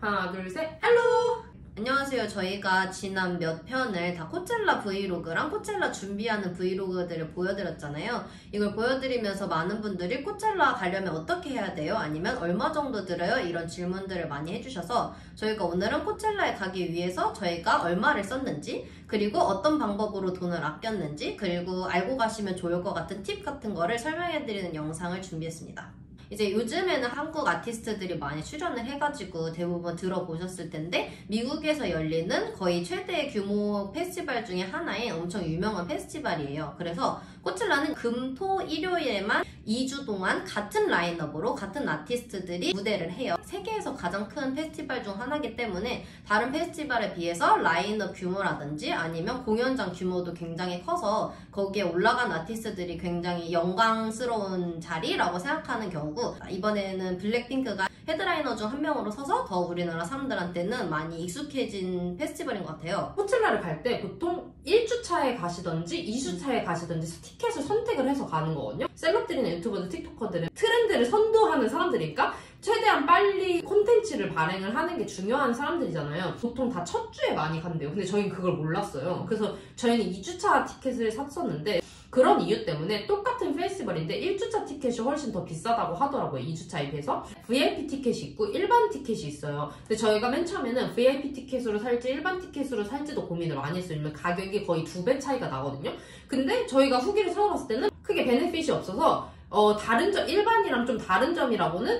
하나, 둘, 셋, 할로! 안녕하세요. 저희가 지난 몇 편을 다 코첼라 브이로그랑 코첼라 준비하는 브이로그들을 보여드렸잖아요. 이걸 보여드리면서 많은 분들이 코첼라 가려면 어떻게 해야 돼요? 아니면 얼마 정도 들어요? 이런 질문들을 많이 해주셔서 저희가 오늘은 코첼라에 가기 위해서 저희가 얼마를 썼는지, 그리고 어떤 방법으로 돈을 아꼈는지, 그리고 알고 가시면 좋을 것 같은 팁 같은 거를 설명해드리는 영상을 준비했습니다. 이제 요즘에는 한국 아티스트들이 많이 출연을 해가지고 대부분 들어보셨을 텐데, 미국에서 열리는 거의 최대 규모 페스티벌 중에 하나인 엄청 유명한 페스티벌이에요. 그래서 코첼라는 금, 토, 일요일에만 2주 동안 같은 라인업으로 같은 아티스트들이 무대를 해요. 세계에서 가장 큰 페스티벌 중 하나이기 때문에 다른 페스티벌에 비해서 라인업 규모라든지 아니면 공연장 규모도 굉장히 커서 거기에 올라간 아티스트들이 굉장히 영광스러운 자리라고 생각하는 경우고, 이번에는 블랙핑크가 헤드라이너 중 한 명으로 서서 더 우리나라 사람들한테는 많이 익숙해진 페스티벌인 것 같아요. 코첼라를 갈 때 보통 1주차에 가시던지 2주차에 가시던지 티켓을 선택을 해서 가는 거거든요. 셀럽들이나 유튜버들, 틱토커들은 트렌드를 선도하는 사람들이니까 최대한 빨리 콘텐츠를 발행을 하는 게 중요한 사람들이잖아요. 보통 다 첫 주에 많이 간대요. 근데 저희는 그걸 몰랐어요. 그래서 저희는 2주차 티켓을 샀었는데, 그런 이유 때문에 똑같은 페스티벌인데 1주차 티켓이 훨씬 더 비싸다고 하더라고요. 2주차에 비해서. VIP 티켓이 있고 일반 티켓이 있어요. 근데 저희가 맨 처음에는 VIP 티켓으로 살지 일반 티켓으로 살지도 고민을 많이 했어요. 왜냐면 가격이 거의 2배 차이가 나거든요. 근데 저희가 후기를 찾아봤을 때는 크게 베네핏이 없어서 다른 점, 일반이랑 좀 다른 점이라고는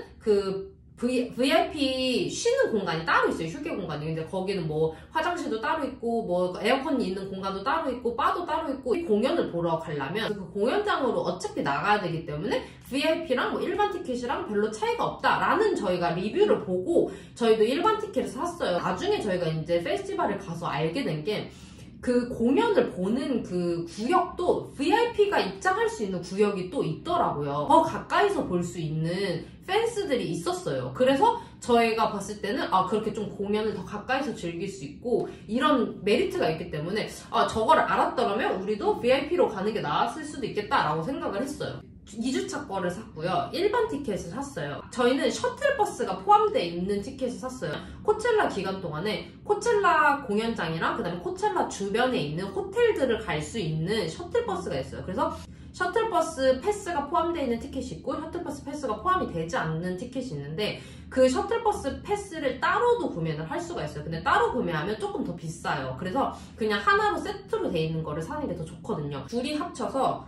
VIP 쉬는 공간이 따로 있어요. 휴게 공간이. 근데 거기는 뭐 화장실도 따로 있고 뭐 에어컨이 있는 공간도 따로 있고 바도 따로 있고, 공연을 보러 가려면 그 공연장으로 어차피 나가야 되기 때문에 VIP랑 뭐 일반 티켓이랑 별로 차이가 없다라는 저희가 리뷰를 보고 저희도 일반 티켓을 샀어요. 나중에 저희가 이제 페스티벌을 가서 알게 된 게, 그 공연을 보는 그 구역도 VIP가 입장할 수 있는 구역이 또 있더라고요. 더 가까이서 볼 수 있는 팬스들이 있었어요. 그래서 저희가 봤을 때는 그렇게 좀 공연을 더 가까이서 즐길 수 있고 이런 메리트가 있기 때문에 저거를 알았더라면 우리도 VIP로 가는 게 나았을 수도 있겠다라고 생각을 했어요. 2주차 거를 샀고요. 일반 티켓을 샀어요. 저희는 셔틀버스가 포함되어 있는 티켓을 샀어요. 코첼라 기간 동안에 코첼라 공연장이랑 그다음에 코첼라 주변에 있는 호텔들을 갈 수 있는 셔틀버스가 있어요. 그래서 셔틀버스 패스가 포함되어 있는 티켓이 있고 셔틀버스 패스가 포함이 되지 않는 티켓이 있는데, 그 셔틀버스 패스를 따로도 구매를 할 수가 있어요. 근데 따로 구매하면 조금 더 비싸요. 그래서 그냥 하나로 세트로 되어 있는 거를 사는 게 더 좋거든요. 둘이 합쳐서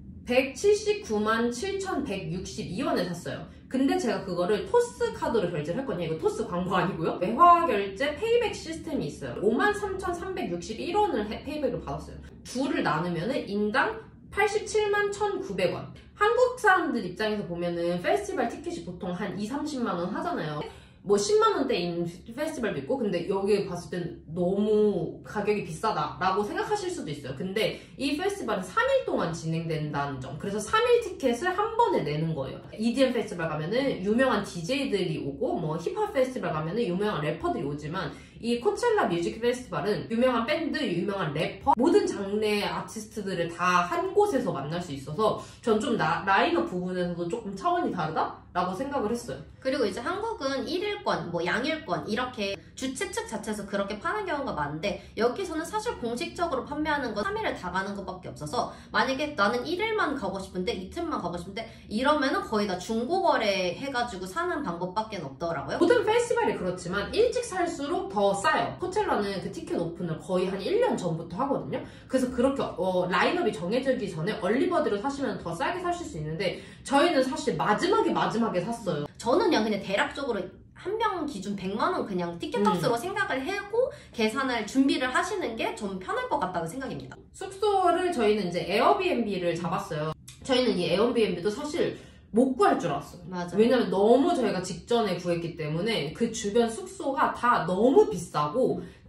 179만 7,162원을 샀어요. 근데 제가 그거를 토스 카드로 결제를 했거든요. 이거 토스 광고 아니고요. 외화 결제 페이백 시스템이 있어요. 53,361원을 페이백을 받았어요. 둘을 나누면은 인당 87만 1,900원. 한국 사람들 입장에서 보면은 페스티벌 티켓이 보통 한 2~30만 원 하잖아요. 뭐 10만 원대인 페스티벌도 있고, 근데 여기 봤을 땐 너무 가격이 비싸다라고 생각하실 수도 있어요. 근데 이 페스티벌은 3일 동안 진행된다는 점. 그래서 3일 티켓을 한 번에 내는 거예요. EDM 페스티벌 가면은 유명한 DJ들이 오고, 뭐 힙합 페스티벌 가면은 유명한 래퍼들이 오지만, 이 코첼라 뮤직 페스티벌은 유명한 밴드, 유명한 래퍼, 모든 장르의 아티스트들을 다 한 곳에서 만날 수 있어서 전 좀 라인업 부분에서도 조금 차원이 다르다라고 생각을 했어요. 그리고 이제 한국은 1일권, 뭐 양일권 이렇게 주최 측 자체에서 그렇게 파는 경우가 많은데, 여기서는 사실 공식적으로 판매하는 건 3일을 다 가는 것밖에 없어서, 만약에 나는 1일만 가고 싶은데 이틀만 가고 싶은데 이러면은 거의 다 중고거래 해가지고 사는 방법밖에 없더라고요. 모든 페스티벌이 그렇지만 일찍 살수록 더 싸요. 코첼라는 그 티켓 오픈을 거의 한 1년 전부터 하거든요. 그래서 그렇게 라인업이 정해지기 전에 얼리버드로 사시면 더 싸게 사실 수 있는데, 저희는 사실 마지막에 샀어요. 저는 그냥 대략적으로 한 명 기준 100만 원 그냥 티켓 값으로 생각을 하고 계산을 준비를 하시는 게 좀 편할 것 같다는 생각입니다. 숙소를 저희는 이제 에어비앤비를 잡았어요. 저희는 이 에어비앤비도 사실 못 구할 줄 알았어요. 맞아. 왜냐면 너무 저희가 직전에 구했기 때문에 그 주변 숙소가 다 너무 비싸고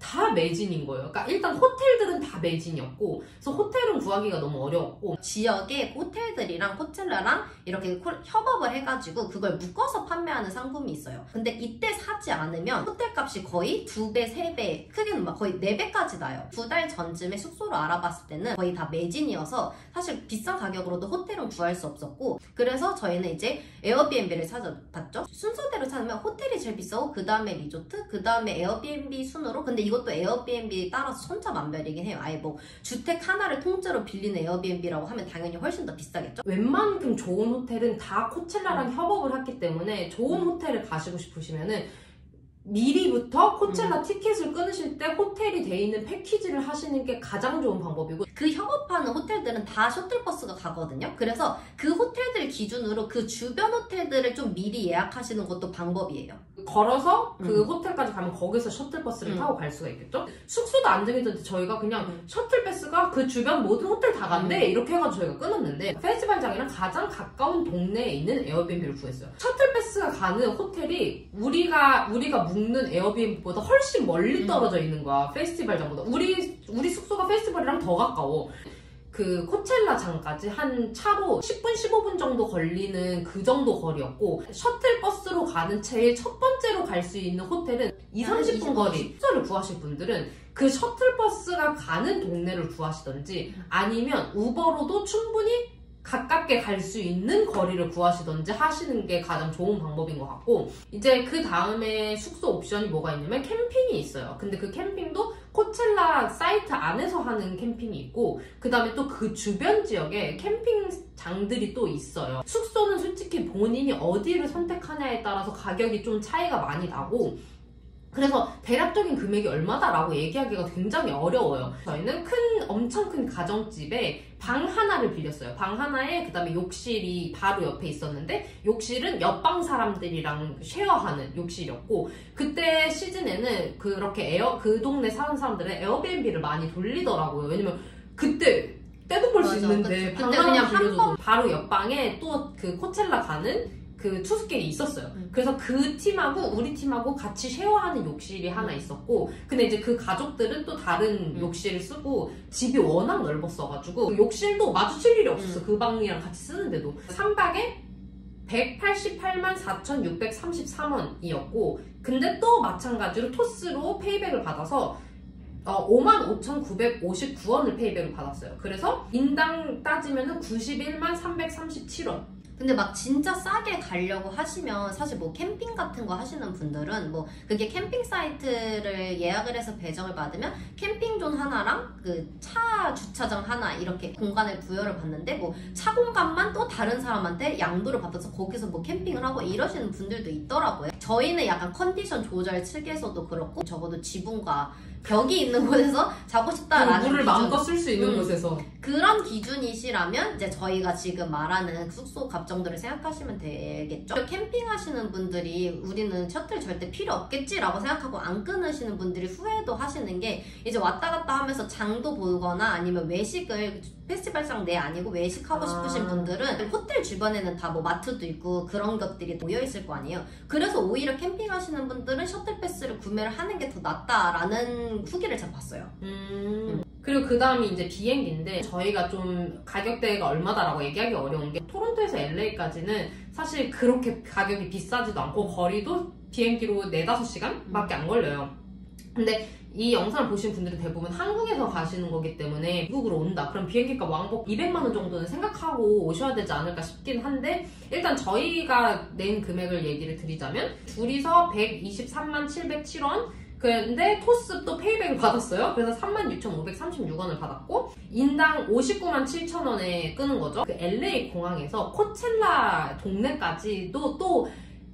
다 매진인 거예요. 그러니까 일단 호텔들은 다 매진이었고, 그래서 호텔은 구하기가 너무 어려웠고, 지역의 호텔들이랑 코첼라랑 이렇게 협업을 해가지고 그걸 묶어서 판매하는 상품이 있어요. 근데 이때 사지 않으면 호텔값이 거의 2배, 3배, 크게는 막 거의 4배까지 나요. 2달 전쯤에 숙소를 알아봤을 때는 거의 다 매진이어서 사실 비싼 가격으로도 호텔은 구할 수 없었고, 그래서 저희는 이제 에어비앤비를 찾아봤죠. 순서대로 찾으면 호텔이 제일 비싸고 그 다음에 리조트, 그 다음에 에어비앤비 순으로. 근데 이것도 에어비앤비에 따라서 천차만별이긴 해요. 아예 뭐 주택 하나를 통째로 빌리는 에어비앤비라고 하면 당연히 훨씬 더 비싸겠죠. 웬만큼 좋은 호텔은 다 코첼라랑 협업을 했기 때문에 좋은 호텔을 가시고 싶으시면은 미리부터 코첼라 티켓을 끊으실 때 호텔이 돼 있는 패키지를 하시는 게 가장 좋은 방법이고, 그 협업하는 호텔들은 다 셔틀버스가 가거든요. 그래서 그 호텔들 기준으로 그 주변 호텔들을 좀 미리 예약하시는 것도 방법이에요. 걸어서 그 호텔까지 가면 거기서 셔틀버스를 타고 갈 수가 있겠죠? 숙소도 안 정해졌는데 저희가 그냥 셔틀버스가 그 주변 모든 호텔 다 간대, 이렇게 해가지고 저희가 끊었는데, 페스티벌장이랑 가장 가까운 동네에 있는 에어비앤비를 구했어요. 셔틀버스가 가는 호텔이 우리가 묵는 에어비앤비보다 훨씬 멀리 떨어져 있는 거야. 페스티벌장보다. 우리 숙소가 페스티벌이랑 더 가까워. 그 코첼라장까지 한 차로 10분, 15분 정도 걸리는 그 정도 거리였고, 셔틀버스로 가는 제일 첫 번째로 갈 수 있는 호텔은 20-30분 거리. 숙소를 구하실 분들은 그 셔틀버스가 가는 동네를 구하시던지, 아니면 우버로도 충분히 가깝게 갈 수 있는 거리를 구하시던지 하시는 게 가장 좋은 방법인 것 같고, 이제 그 다음에 숙소 옵션이 뭐가 있냐면 캠핑이 있어요. 근데 그 캠핑도 코첼라 사이트 안에서 하는 캠핑이 있고, 그 다음에 또 그 주변 지역에 캠핑장들이 또 있어요. 숙소는 솔직히 본인이 어디를 선택하냐에 따라서 가격이 좀 차이가 많이 나고, 그래서 대략적인 금액이 얼마다라고 얘기하기가 굉장히 어려워요. 저희는 엄청 큰 가정집에 방 하나를 빌렸어요. 방 하나에 그 다음에 욕실이 바로 옆에 있었는데, 욕실은 옆방 사람들이랑 쉐어하는 욕실이었고, 그때 시즌에는 그렇게 그 동네 사는 사람들은 에어비앤비를 많이 돌리더라고요. 왜냐면 그때 떼돈 벌 수 있는데 방 하나 빌려줘도 바로 옆방에 또 그 코첼라 가는 그 투숙객이 있었어요. 그래서 그 팀하고 우리 팀하고 같이 쉐어하는 욕실이 하나 있었고, 근데 이제 그 가족들은 또 다른 욕실을 쓰고, 집이 워낙 넓었어가지고 그 욕실도 마주칠 일이 없었어. 그 방이랑 같이 쓰는데도. 3박에 188만 4,633원이었고, 근데 또 마찬가지로 토스로 페이백을 받아서 55,959원을 페이백을 받았어요. 그래서 인당 따지면은 91만 337원. 근데 막 진짜 싸게 가려고 하시면 사실 뭐 캠핑 같은 거 하시는 분들은 뭐 그게 캠핑 사이트를 예약을 해서 배정을 받으면 캠핑존 하나랑 그 차 주차장 하나 이렇게 공간을 부여를 받는데, 뭐 차 공간만 또 다른 사람한테 양도를 받아서 거기서 뭐 캠핑을 하고 이러시는 분들도 있더라고요. 저희는 약간 컨디션 조절 측에서도 그렇고, 적어도 지붕과 벽이 있는 곳에서 자고 싶다라는 물을 마음껏 쓸 수 있는 곳에서 그런 기준이시라면 이제 저희가 지금 말하는 숙소 값 정도를 생각하시면 되겠죠. 캠핑하시는 분들이 우리는 셔틀 절대 필요 없겠지라고 생각하고 안 끊으시는 분들이 후회도 하시는 게, 이제 왔다 갔다 하면서 장도 보거나 아니면 외식을 페스티벌장 내 아니고 외식하고 싶으신 분들은 호텔 주변에는 다 뭐 마트도 있고 그런 것들이 모여있을 거 아니에요. 그래서 오히려 캠핑하시는 분들은 셔틀 패스를 구매를 하는 게 더 낫다라는 후기를 제가 봤어요. 그리고 그 다음이 이제 비행기인데, 저희가 좀 가격대가 얼마다라고 얘기하기 어려운 게, 토론토에서 LA까지는 사실 그렇게 가격이 비싸지도 않고 거리도 비행기로 4-5시간 밖에 안 걸려요. 근데 이 영상을 보신 분들은 대부분 한국에서 가시는 거기 때문에 미국으로 온다. 그럼 비행기값 왕복 200만 원 정도는 생각하고 오셔야 되지 않을까 싶긴 한데, 일단 저희가 낸 금액을 얘기를 드리자면 둘이서 123만 707원, 근데 토스 또 페이백을 받았어요. 그래서 36,536원을 받았고, 인당 59만 7천원에 끄는 거죠. 그 LA 공항에서 코첼라 동네까지도 또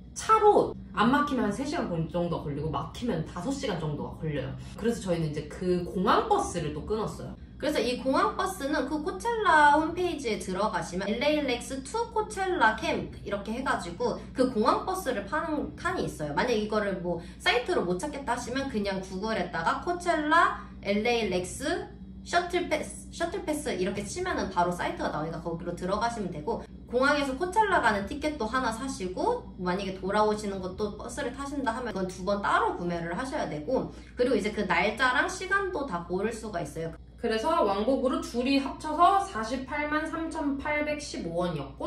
차로 안 막히면 한 3시간 정도 걸리고 막히면 5시간 정도가 걸려요. 그래서 저희는 이제 그 공항 버스를 또 끊었어요. 그래서 이 공항버스는 그 코첼라 홈페이지에 들어가시면 LAX to 코첼라 캠프 이렇게 해가지고 그 공항버스를 파는 칸이 있어요. 만약 이거를 뭐 사이트로 못 찾겠다 하시면 그냥 구글에다가 코첼라 LAX 셔틀패스 이렇게 치면은 바로 사이트가 나오니까 거기로 들어가시면 되고, 공항에서 코첼라 가는 티켓도 하나 사시고, 만약에 돌아오시는 것도 버스를 타신다 하면 그건 2번 따로 구매를 하셔야 되고, 그리고 이제 그 날짜랑 시간도 다 고를 수가 있어요. 그래서 왕복으로 둘이 합쳐서 483,815원이었고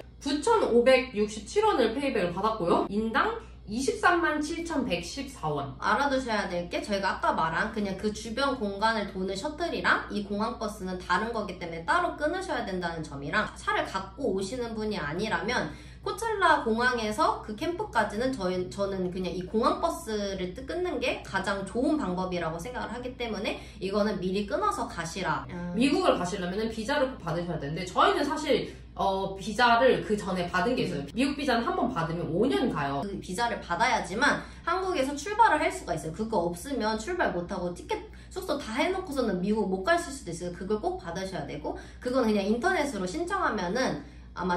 9,567원을 페이백을 받았고요. 인당 237,114원. 알아두셔야 될 게, 저희가 아까 말한 그냥 그 주변 공간을 도는 셔틀이랑 이 공항버스는 다른 거기 때문에 따로 끊으셔야 된다는 점이랑, 차를 갖고 오시는 분이 아니라면 코첼라 공항에서 그 캠프까지는 저는 그냥 이 공항버스를 끊는 게 가장 좋은 방법이라고 생각을 하기 때문에 이거는 미리 끊어서 가시라. 미국을 가시려면 비자를 꼭 받으셔야 되는데, 저희는 사실 비자를 그 전에 받은 게 있어요. 미국 비자는 한 번 받으면 5년 가요. 그 비자를 받아야지만 한국에서 출발을 할 수가 있어요. 그거 없으면 출발 못하고 티켓 숙소 다 해놓고서는 미국 못 가실 수도 있어요. 그걸 꼭 받으셔야 되고, 그건 그냥 인터넷으로 신청하면은 아마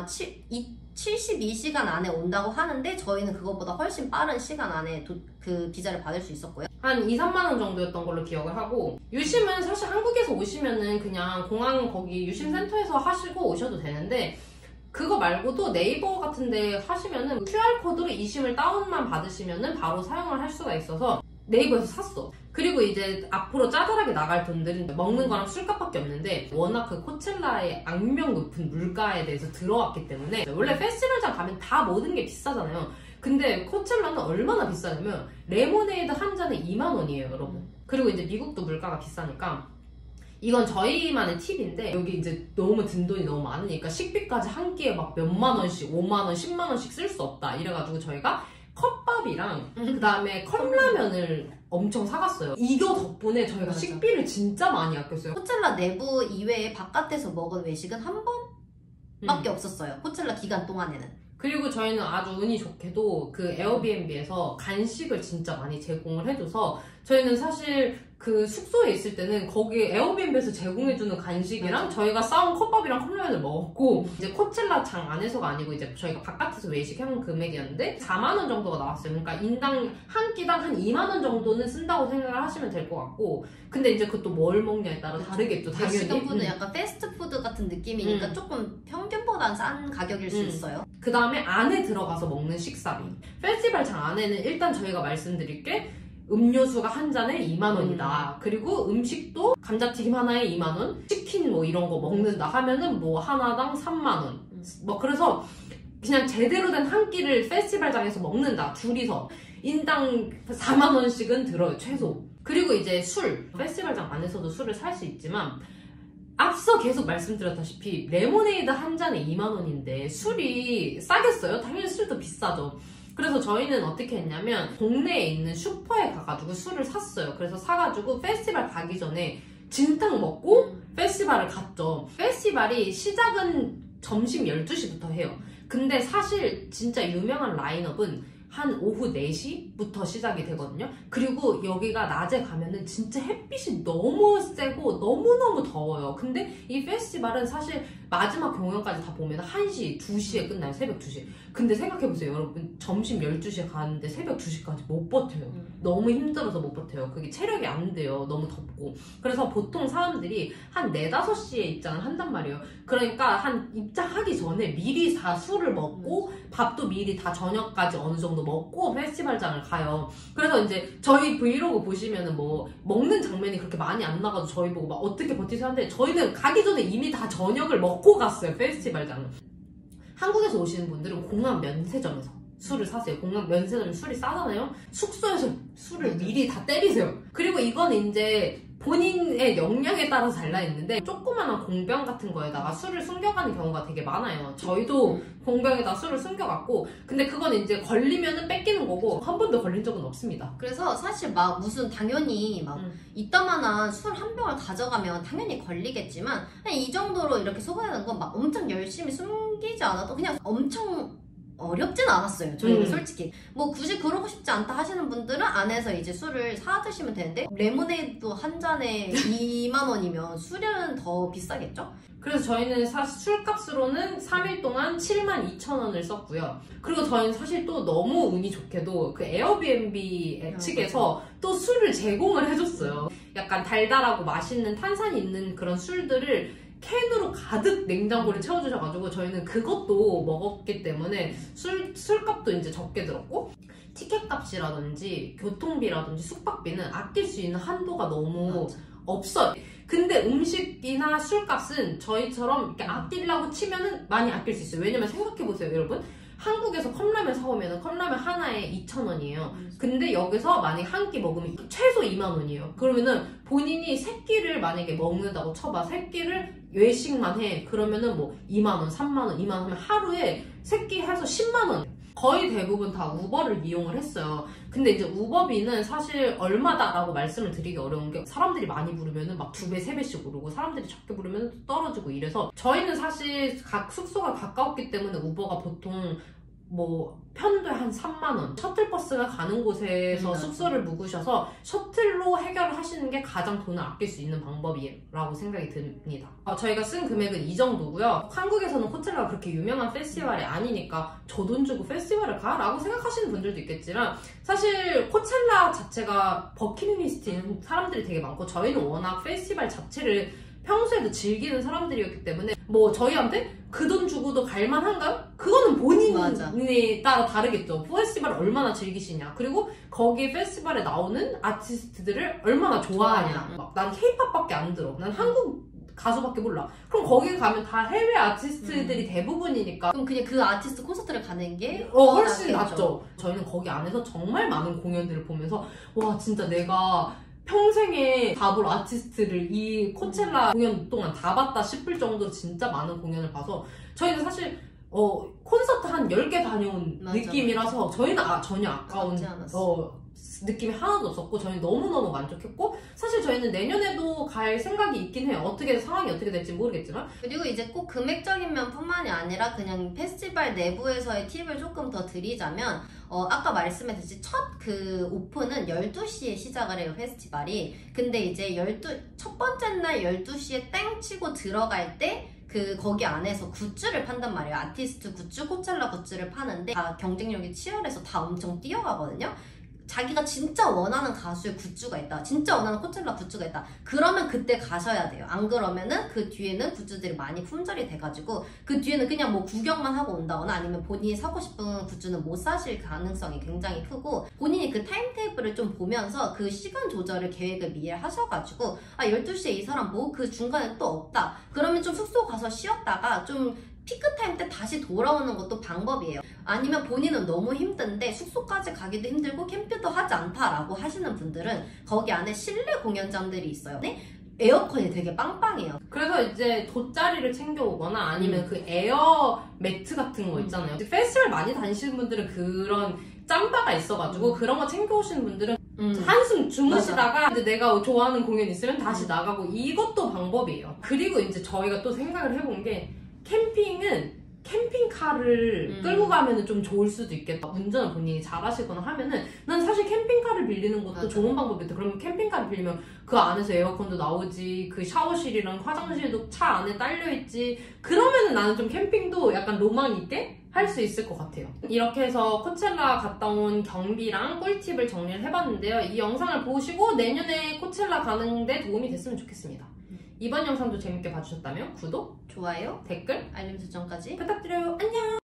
72시간 안에 온다고 하는데, 저희는 그것보다 훨씬 빠른 시간 안에 그 비자를 받을 수 있었고요. 한 2, 3만원 정도였던 걸로 기억을 하고, 유심은 사실 한국에서 오시면은 그냥 공항 거기 유심센터에서 하시고 오셔도 되는데, 그거 말고도 네이버 같은데 하시면은 QR코드로 이심을 다운만 받으시면은 바로 사용을 할 수가 있어서 네이버에서 샀어. 그리고 이제 앞으로 짜잘하게 나갈 돈들은 먹는 거랑 술값밖에 없는데, 워낙 그 코첼라의 악명 높은 물가에 대해서 들어왔기 때문에, 원래 페스티벌장 가면 다 모든 게 비싸잖아요. 근데 코첼라는 얼마나 비싸냐면 레모네이드 한 잔에 2만원이에요, 여러분. 그리고 이제 미국도 물가가 비싸니까, 이건 저희만의 팁인데, 여기 이제 너무 든 돈이 너무 많으니까 식비까지 한 끼에 막 몇만원씩, 5만원, 10만원씩 쓸 수 없다 이래가지고 저희가 컵밥이랑 그 다음에 컵라면을 엄청 사갔어요. 이거 덕분에 저희가 맞아. 식비를 진짜 많이 아꼈어요. 코첼라 내부 이외에 바깥에서 먹은 외식은 한 번밖에 없었어요. 코첼라 기간 동안에는. 그리고 저희는 아주 운이 좋게도 그 에어비앤비에서 간식을 진짜 많이 제공을 해줘서, 저희는 사실 그 숙소에 있을 때는 거기 에어비앤비에서 제공해주는 간식이랑 맞아. 저희가 싸운 컵밥이랑 컵라면을 먹었고, 이제 코첼라 장 안에서가 아니고 이제 저희가 바깥에서 외식한 금액이었는데 4만원 정도가 나왔어요. 그러니까 인당 한 끼당 한 2만원 정도는 쓴다고 생각을 하시면 될 것 같고, 근데 이제 그것도 뭘 먹냐에 따라 다르겠죠, 당연히. 멕시칸푸드는 약간 패스트푸드 같은 느낌이니까 조금 평균보다는 싼 가격일 수 있어요. 그 다음에 안에 들어가서 먹는 식사비. 페스티벌장 안에는 일단 저희가 말씀드릴 게, 음료수가 한 잔에 2만원이다. 그리고 음식도 감자튀김 하나에 2만원, 치킨 뭐 이런 거 먹는다 하면은 뭐 하나당 3만원. 뭐 그래서 그냥 제대로 된 한 끼를 페스티벌장에서 먹는다, 둘이서. 인당 4만원씩은 들어요, 최소. 그리고 이제 술. 페스티벌장 안에서도 술을 살 수 있지만, 앞서 계속 말씀드렸다시피 레모네이드 한 잔에 2만원인데 술이 싸겠어요? 당연히 술도 비싸죠. 그래서 저희는 어떻게 했냐면 동네에 있는 슈퍼에 가가지고 술을 샀어요. 그래서 사가지고 페스티벌 가기 전에 진탕 먹고 페스티벌을 갔죠. 페스티벌이 시작은 점심 12시부터 해요. 근데 사실 진짜 유명한 라인업은 한 오후 4시부터 시작이 되거든요. 그리고 여기가 낮에 가면은 진짜 햇빛이 너무 세고 너무너무 더워요. 근데 이 페스티벌은 사실 마지막 공연까지 다 보면 1시, 2시에 끝나요. 새벽 2시. 근데 생각해보세요, 여러분. 점심 12시에 가는데 새벽 2시까지 못 버텨요. 너무 힘들어서 못 버텨요. 그게 체력이 안 돼요. 너무 덥고. 그래서 보통 사람들이 한 4, 5시에 입장을 한단 말이에요. 그러니까 한 입장하기 전에 미리 다 술을 먹고 밥도 미리 다 저녁까지 어느 정도 먹고 페스티벌장을 가요. 그래서 이제 저희 브이로그 보시면은 뭐 먹는 장면이 그렇게 많이 안 나가도 저희 보고 막 어떻게 버티세요 하는데, 저희는 가기 전에 이미 다 저녁을 먹고 갔어요, 페스티벌장을. 한국에서 오시는 분들은 공항 면세점에서 술을 사세요. 공항 면세점에 술이 싸잖아요. 숙소에서 술을 미리 다 때리세요. 그리고 이건 이제 본인의 역량에 따라서 달라있는데, 조그마한 공병 같은 거에다가 술을 숨겨가는 경우가 되게 많아요. 저희도 공병에다 술을 숨겨갔고, 근데 그건 이제 걸리면은 뺏기는 거고, 한 번도 걸린 적은 없습니다. 그래서 사실 막 무슨 당연히 막 이따만한 술 한 병을 가져가면 당연히 걸리겠지만, 그냥 이 정도로 이렇게 소개하는 건 막 엄청 열심히 숨기지 않아도 그냥 엄청 어렵진 않았어요. 저희는 솔직히 뭐 굳이 그러고 싶지 않다 하시는 분들은 안에서 이제 술을 사 드시면 되는데 레모네이드 한 잔에 2만 원이면 술은 더 비싸겠죠? 그래서 저희는 사실 술값으로는 3일 동안 72,000원을 썼고요. 그리고 저희는 사실 또 너무 운이 좋게도 그 에어비앤비 측에서 또 술을 제공을 해줬어요. 약간 달달하고 맛있는 탄산이 있는 그런 술들을 캔으로 가득 냉장고를 채워주셔가지고 저희는 그것도 먹었기 때문에 술값도 이제 적게 들었고, 티켓 값이라든지 교통비라든지 숙박비는 아낄 수 있는 한도가 너무 없어요. 근데 음식이나 술값은 저희처럼 이렇게 아끼려고 치면은 많이 아낄 수 있어요. 왜냐면 생각해보세요, 여러분. 한국에서 컵라면 사오면 컵라면 하나에 2,000원이에요. 근데 여기서 만약에 한 끼 먹으면 최소 2만 원이에요. 그러면은 본인이 세 끼를 만약에 먹는다고 쳐봐. 세 끼를 외식만 해. 그러면은 뭐 2만 원, 3만 원, 2만 원 하면 하루에 세 끼 해서 10만 원. 거의 대부분 다 우버를 이용을 했어요. 근데 이제 우버비는 사실 얼마다라고 말씀을 드리기 어려운 게 사람들이 많이 부르면은 막 2배, 3배씩 오르고 사람들이 적게 부르면 떨어지고 이래서 저희는 사실 각 숙소가 가까웠기 때문에 우버가 보통 뭐 편도에 한 3만원, 셔틀버스가 가는 곳에서 숙소를 묵으셔서 셔틀로 해결을 하시는 게 가장 돈을 아낄 수 있는 방법이라고 생각이 듭니다. 저희가 쓴 금액은 이 정도고요. 한국에서는 코첼라가 그렇게 유명한 페스티벌이 아니니까 저 돈 주고 페스티벌을 가? 라고 생각하시는 분들도 있겠지만 사실 코첼라 자체가 버킷리스트인 사람들이 되게 많고 저희는 워낙 페스티벌 자체를 평소에도 즐기는 사람들이었기 때문에 뭐 저희한테 그 돈 주고도 갈만한가? 그거는 본인에 따라 다르겠죠. 페스티벌을 얼마나 즐기시냐, 그리고 거기 페스티벌에 나오는 아티스트들을 얼마나 좋아하냐. 난 케이팝밖에 안 들어, 난 한국 가수밖에 몰라. 그럼 거기 가면 다 해외 아티스트들이 대부분이니까 그럼 그냥 그 아티스트 콘서트를 가는 게 훨씬 낫죠. 저희는 거기 안에서 정말 많은 공연들을 보면서 와 진짜 내가 평생에 다 볼 아티스트를 이 코첼라 공연 동안 다 봤다 싶을 정도로 진짜 많은 공연을 봐서 저희는 사실 콘서트 한 10개 다녀온 느낌이라서 저희는 전혀 아까운 느낌이 하나도 없었고 저희는 너무너무 만족했고, 사실 저희는 내년에도 갈 생각이 있긴 해요. 상황이 어떻게 될지 모르겠지만. 그리고 이제 꼭 금액적인 면뿐만이 아니라 그냥 페스티벌 내부에서의 팁을 조금 더 드리자면 아까 말씀해주신 첫 그 오픈은 12시에 시작을 해요, 페스티벌이. 근데 이제 첫 번째 날 12시에 땡 치고 들어갈 때 거기 안에서 굿즈를 판단 말이에요. 아티스트 굿즈, 코첼라 굿즈를 파는데 다 경쟁력이 치열해서 다 엄청 뛰어가거든요. 자기가 진짜 원하는 가수의 굿즈가 있다, 진짜 원하는 코첼라 굿즈가 있다, 그러면 그때 가셔야 돼요. 안 그러면은 그 뒤에는 굿즈들이 많이 품절이 돼가지고 그 뒤에는 그냥 뭐 구경만 하고 온다거나 아니면 본인이 사고 싶은 굿즈는 못 사실 가능성이 굉장히 크고, 본인이 그 타임테이블을 좀 보면서 그 시간 조절을 계획을 미리 하셔가지고 12시에 이 사람 뭐 그 중간에 또 없다 그러면 좀 숙소 가서 쉬었다가 좀 피크타임 때 다시 돌아오는 것도 방법이에요. 아니면 본인은 너무 힘든데 숙소까지 가기도 힘들고 캠프도 하지 않다라고 하시는 분들은 거기 안에 실내 공연장들이 있어요. 네? 에어컨이 되게 빵빵해요. 그래서 이제 돗자리를 챙겨오거나 아니면 그 에어 매트 같은 거 있잖아요. 페스티벌 많이 다니시는 분들은 그런 짬바가 있어가지고 그런 거 챙겨오시는 분들은 한숨 주무시다가 이제 내가 좋아하는 공연 있으면 다시 나가고, 이것도 방법이에요. 그리고 이제 저희가 또 생각을 해본 게 캠핑은 캠핑카를 끌고 가면은 좀 좋을 수도 있겠다. 운전을 본인이 잘하시거나 하면은 난 사실 캠핑카를 빌리는 것도 좋은 방법이다. 그러면 캠핑카를 빌리면 그 안에서 에어컨도 나오지, 그 샤워실이랑 화장실도 차 안에 딸려있지. 그러면은 나는 좀 캠핑도 약간 로망 있게 할 수 있을 것 같아요. 이렇게 해서 코첼라 갔다 온 경비랑 꿀팁을 정리를 해봤는데요. 이 영상을 보시고 내년에 코첼라 가는데 도움이 됐으면 좋겠습니다. 이번 영상도 재밌게 봐주셨다면 구독, 좋아요, 댓글, 알림 설정까지 부탁드려요. 안녕!